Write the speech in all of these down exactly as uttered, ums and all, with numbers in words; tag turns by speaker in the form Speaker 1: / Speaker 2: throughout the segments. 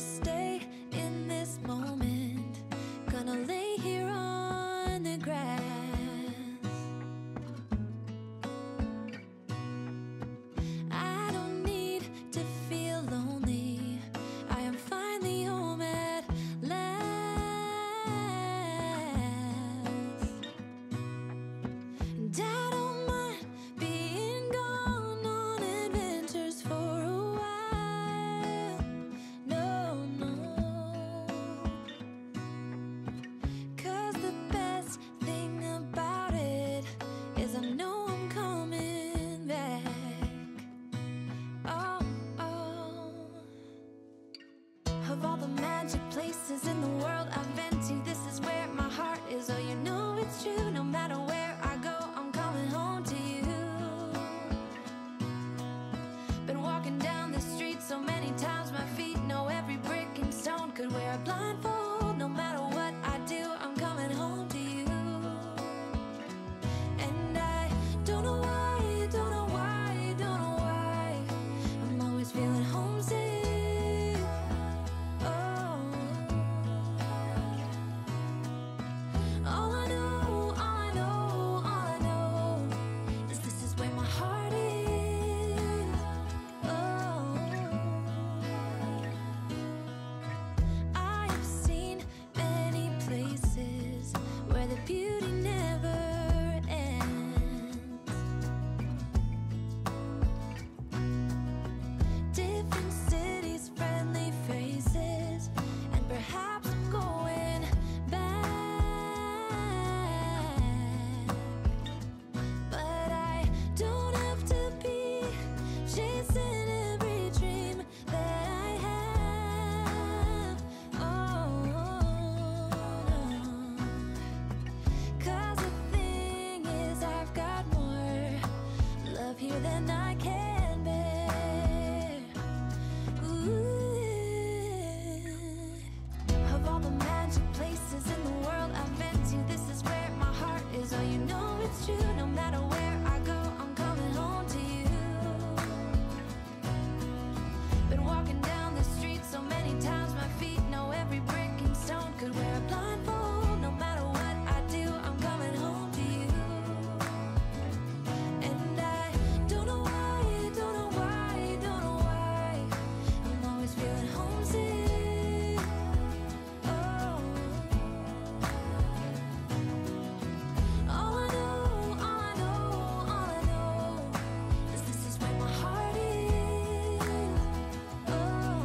Speaker 1: stay in this moment. Gonna lay here on the grass. I don't need to feel lonely. I am finally home at last. And I don't mind being gone on adventures for a while. No, no. 'Cause the best thing about it is I know I'm coming back. Oh, oh. Of all the magic places in the world I've been to, this is where my heart is. Oh, you know it's true. No matter where I go, I'm coming home to you. Been walking down the street so many times, my feet know every brick and stone. Could wear a blindfold. No matter what I do, I'm coming home to you. And I don't know why, don't know why, don't know why I'm always feeling homesick. Oh, all I know, all I know, all I know is this is where my heart is. Oh, I have seen many places where the beauty never ends. Different cities, friendly faces, and perhaps I'm going back. But I don't have to be chasing every dream that I have. Oh, no. 'Cause the thing is, I've got more love here than I can bear. Ooh. Of all the magic places in the world I've been to, this is where my heart is. Oh, you know it's true. No matter where I go, I'm coming home to you. Been walking down the street so many times, my feet know every brick and stone. Could wear a blindfold. No matter what I do, I'm coming home to you. And I don't know why, don't know why, don't know why I'm always feeling homesick. Oh, all I know, all I know, all I know is this is where my heart is. Oh.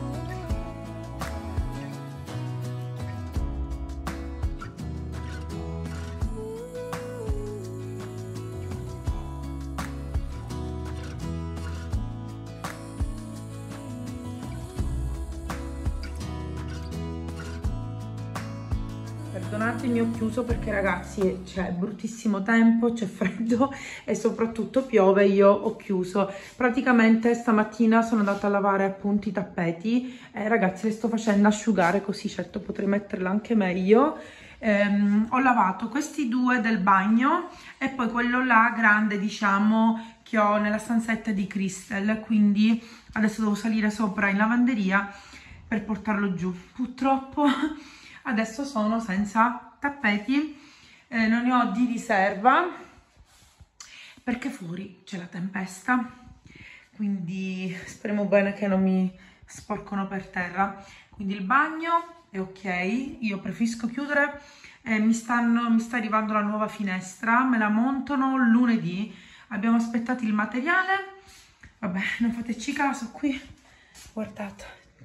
Speaker 2: Perdonatemi, ho chiuso perché ragazzi c'è bruttissimo tempo, c'è freddo e soprattutto piove. Io ho chiuso. Praticamente stamattina sono andata a lavare appunto i tappeti e ragazzi li sto facendo asciugare, così certo potrei metterla anche meglio. Ehm, ho lavato questi due del bagno e poi quello là grande, diciamo, che ho nella stanzetta di Crystal, quindi adesso devo salire sopra in lavanderia per portarlo giù. Purtroppo adesso sono senza tappeti, eh, non ne ho di riserva perché fuori c'è la tempesta, quindi speriamo bene che non mi sporcano per terra. Quindi il bagno è ok, io preferisco chiudere. Eh, mi, stanno, mi sta arrivando la nuova finestra, me la montano lunedì, abbiamo aspettato il materiale, vabbè, non fateci caso. Qui guardate.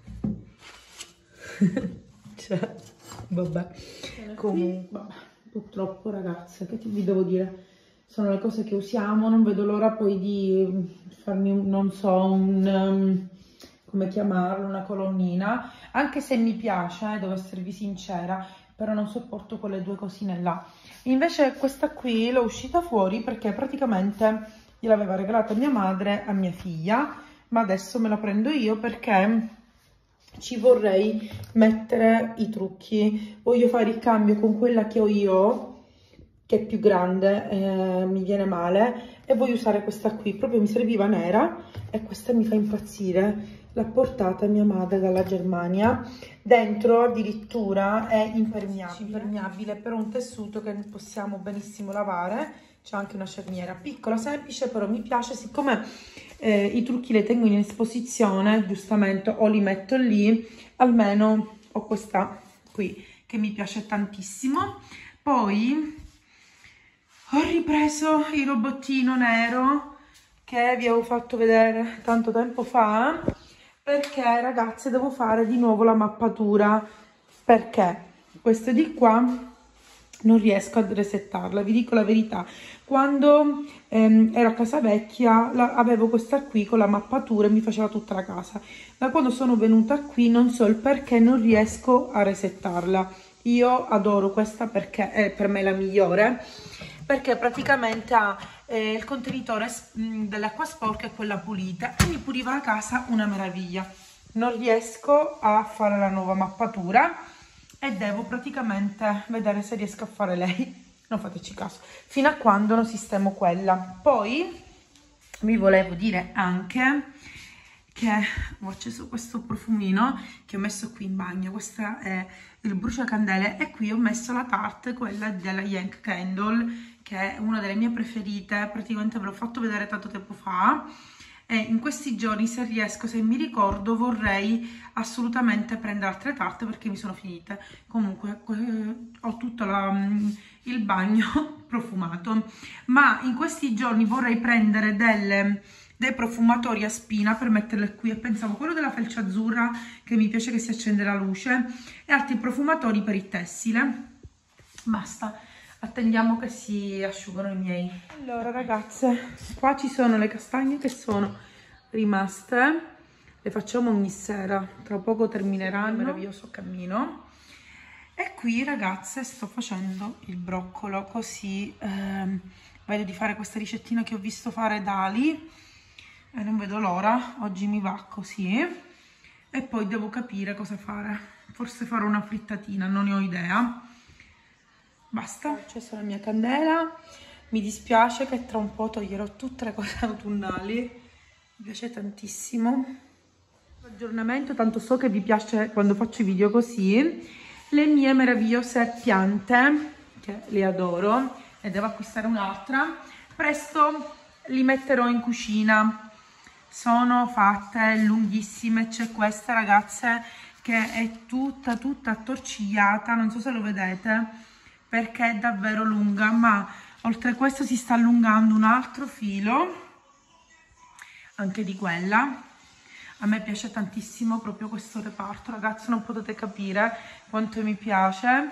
Speaker 2: Cioè, vabbè, comunque, vabbè, purtroppo ragazze, che ti vi devo dire, sono le cose che usiamo. Non vedo l'ora poi di farmi un, non so, un um, come chiamarlo, una colonnina, anche se mi piace, eh, devo esservi sincera, però non sopporto quelle due cosine là. Invece questa qui l'ho uscita fuori perché praticamente gliel'aveva regalata mia madre a mia figlia, ma adesso me la prendo io perché ci vorrei mettere i trucchi. Voglio fare il cambio con quella che ho io, che è più grande, eh, mi viene male, e voglio usare questa qui. Proprio mi serviva nera e questa mi fa impazzire. l'ha portata mia madre dalla Germania. Dentro addirittura è impermeabile, impermeabile per un tessuto che possiamo benissimo lavare. C'è anche una cerniera piccola, semplice, però mi piace. Siccome eh, i trucchi li tengo in esposizione, giustamente, o li metto lì, almeno ho questa qui che mi piace tantissimo. Poi ho ripreso il robottino nero che vi avevo fatto vedere tanto tempo fa, perché ragazze devo fare di nuovo la mappatura, perché questo di qua non riesco a resettarla. Vi dico la verità, quando ehm, ero a casa vecchia la, avevo questa qui con la mappatura e mi faceva tutta la casa. Da quando sono venuta qui non so il perché non riesco a resettarla. Io adoro questa perché è per me la migliore, perché praticamente ha eh, il contenitore dell'acqua sporca e quella pulita e mi puliva la casa una meraviglia. Non riesco a fare la nuova mappatura e devo praticamente vedere se riesco a fare lei, non fateci caso, fino a quando non sistemo quella. Poi vi volevo dire anche che ho acceso questo profumino che ho messo qui in bagno. Questo è il bruciacandele e qui ho messo la Tarte, quella della Yankee Candle, che è una delle mie preferite. Praticamente ve l'ho fatto vedere tanto tempo fa e in questi giorni, se riesco, se mi ricordo, vorrei assolutamente prendere altre tarte perché mi sono finite. Comunque eh, ho tutto la, il bagno profumato, ma in questi giorni vorrei prendere delle dei profumatori a spina per metterle qui, e pensavo quello della felce azzurra che mi piace che si accende la luce, e altri profumatori per il tessile. Basta, attendiamo che si asciugano i miei. Allora ragazze, qua ci sono le castagne che sono rimaste, le facciamo ogni sera, tra poco termineranno. Meraviglioso cammino. E qui ragazze sto facendo il broccolo, così ehm, vedo di fare questa ricettina che ho visto fare da Ali e non vedo l'ora. Oggi mi va così e poi devo capire cosa fare. Forse farò una frittatina, non ne ho idea. Basta, ho acceso la mia candela. Mi dispiace che tra un po' toglierò tutte le cose autunnali, mi piace tantissimo. Aggiornamento, tanto so che vi piace quando faccio i video così. Le mie meravigliose piante, che le adoro e devo acquistare un'altra, presto li metterò in cucina. Sono fatte lunghissime, c'è questa ragazze che è tutta tutta attorcigliata, non so se lo vedete perché è davvero lunga, ma oltre a questo si sta allungando un altro filo anche di quella. A me piace tantissimo proprio questo reparto, ragazzi, non potete capire quanto mi piace.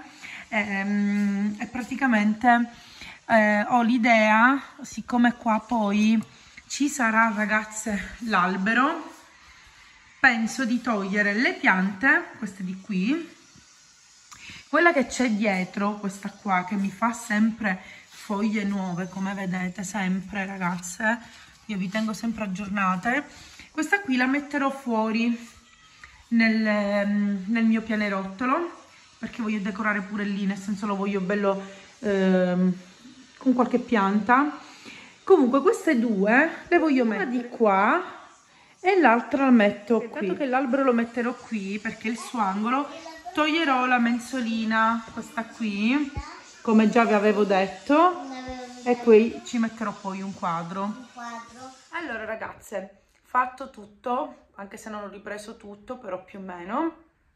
Speaker 2: E, e praticamente eh, ho l'idea, siccome qua poi ci sarà, ragazze, l'albero, penso di togliere le piante, queste di qui, quella che c'è dietro, questa qua, che mi fa sempre foglie nuove, come vedete, sempre, ragazze, io vi tengo sempre aggiornate. Questa qui la metterò fuori nel, nel mio pianerottolo, perché voglio decorare pure lì, nel senso lo voglio bello eh, con qualche pianta. Comunque queste due le voglio mettere di qua e l'altra la metto qui. Tanto che l'albero lo metterò qui perché il suo angolo, toglierò la mensolina, questa qui, come già vi avevo detto, e qui ci metterò poi un quadro. Un quadro. Allora ragazze, fatto tutto, anche se non ho ripreso tutto, però più o meno.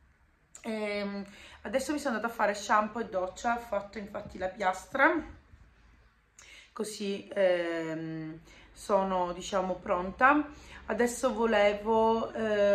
Speaker 2: E adesso mi sono andata a fare shampoo e doccia, ho fatto infatti la piastra. Così ehm, sono, diciamo, pronta. Adesso volevo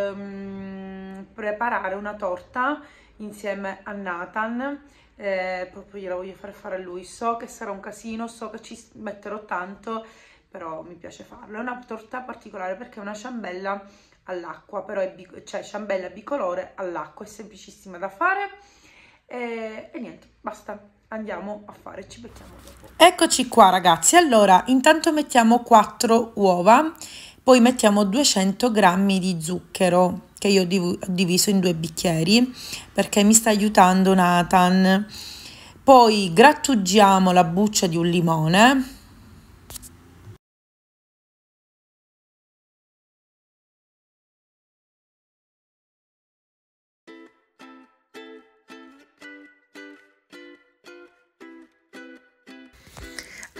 Speaker 2: ehm, preparare una torta insieme a Nathan, eh, proprio gliela voglio fare fare a lui. So che sarà un casino, so che ci metterò tanto, però mi piace farlo. È una torta particolare perché è una ciambella all'acqua, però è cioè ciambella bicolore all'acqua, è semplicissima da fare e, e niente, basta. Andiamo a fare, ci becchiamo dopo. Eccoci qua ragazzi, allora intanto mettiamo quattro uova, poi mettiamo duecento grammi di zucchero che io ho diviso in due bicchieri perché mi sta aiutando Nathan. Poi grattugiamo la buccia di un limone.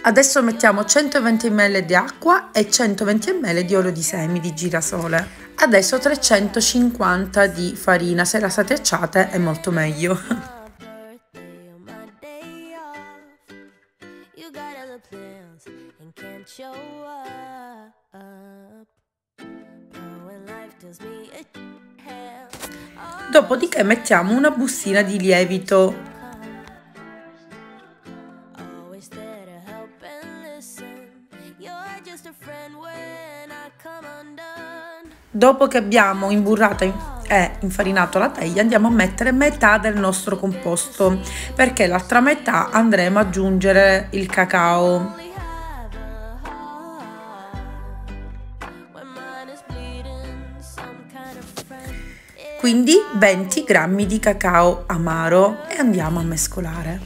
Speaker 2: Adesso mettiamo centoventi millilitri di acqua e centoventi millilitri di olio di semi di girasole. Adesso trecentocinquanta di farina, se la schiacciate è molto meglio. Dopodiché mettiamo una bustina di lievito. Dopo che abbiamo imburrato e infarinato la teglia, andiamo a mettere metà del nostro composto, perché l'altra metà andremo ad aggiungere il cacao. Quindi venti grammi di cacao amaro e andiamo a mescolare.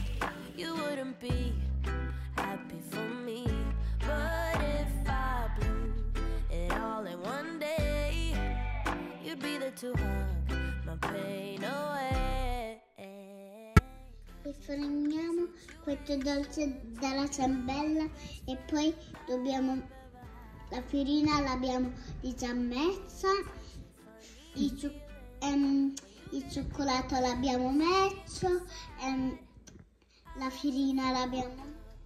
Speaker 3: Forniamo questo dolce dalla ciambella e poi dobbiamo la farina l'abbiamo già messa, il, ciu ehm, il cioccolato l'abbiamo messo, ehm, la farina l'abbiamo.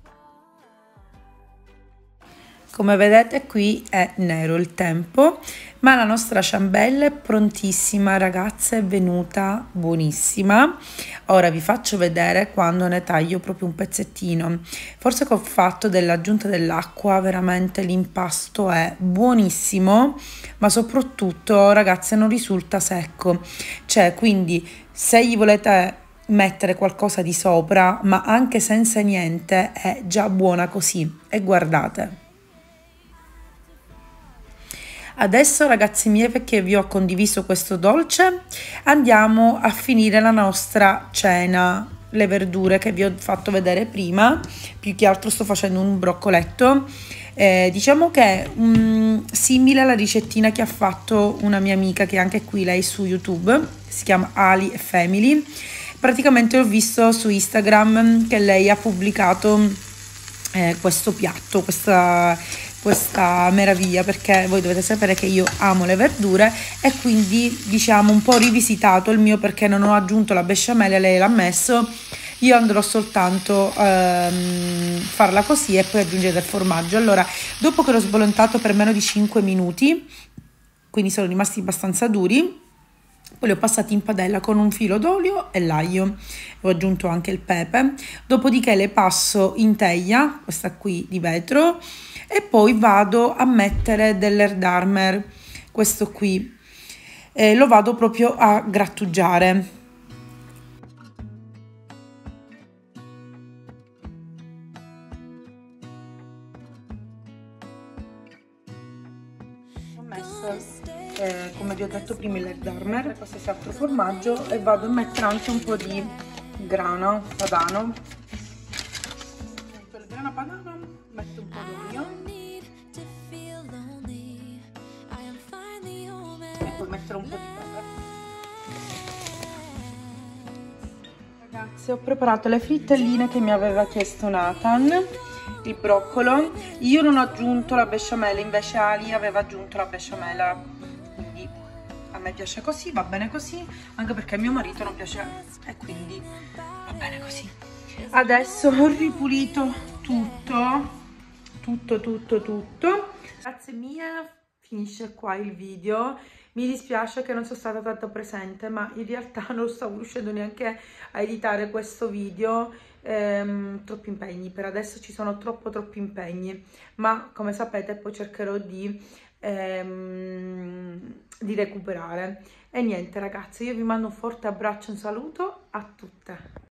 Speaker 2: Come vedete qui è nero il tempo, ma la nostra ciambella è prontissima, ragazze, è venuta buonissima. Ora vi faccio vedere quando ne taglio proprio un pezzettino. Forse col fatto dell'aggiunta dell'acqua veramente l'impasto è buonissimo, ma soprattutto, ragazze, non risulta secco. Cioè, quindi se gli volete mettere qualcosa di sopra, ma anche senza niente, è già buona così. E guardate. Adesso, ragazzi miei, perché vi ho condiviso questo dolce, andiamo a finire la nostra cena. Le verdure che vi ho fatto vedere prima, più che altro sto facendo un broccoletto, eh, diciamo che è um, simile alla ricettina che ha fatto una mia amica, che anche qui lei su YouTube, si chiama Ali Family. Praticamente ho visto su Instagram che lei ha pubblicato eh, questo piatto, questa questa meraviglia, perché voi dovete sapere che io amo le verdure e quindi diciamo un po' rivisitato il mio, perché non ho aggiunto la besciamella, lei l'ha messo, io andrò soltanto a ehm, farla così e poi aggiungere del formaggio. Allora, dopo che l'ho sbolentato per meno di cinque minuti, quindi sono rimasti abbastanza duri, poi li ho passati in padella con un filo d'olio e l'aglio, ho aggiunto anche il pepe, dopodiché le passo in teglia, questa qui di vetro, e poi vado a mettere dell'Erdarmer, questo qui, e lo vado proprio a grattugiare. Ho messo, eh, come vi ho detto prima, l'Erdarmer, qualsiasi altro formaggio, e vado a mettere anche un po' di grana padano. Metto il grana padano, metto un po' d'olio. Mettere un po' di pepe. Ragazzi, ho preparato le frittelline che mi aveva chiesto Nathan, il broccolo. Io non ho aggiunto la besciamella, invece Ali aveva aggiunto la besciamella, quindi a me piace così, va bene così, anche perché a mio marito non piace e quindi va bene così. Adesso ho ripulito tutto, tutto, tutto, tutto. Grazie mie, finisce qua il video. Mi dispiace che non sono stata tanto presente, ma in realtà non stavo riuscendo neanche a editare questo video, ehm, troppi impegni, per adesso ci sono troppo troppi impegni, ma come sapete poi cercherò di, ehm, di recuperare. E niente ragazzi, io vi mando un forte abbraccio, un saluto a tutte.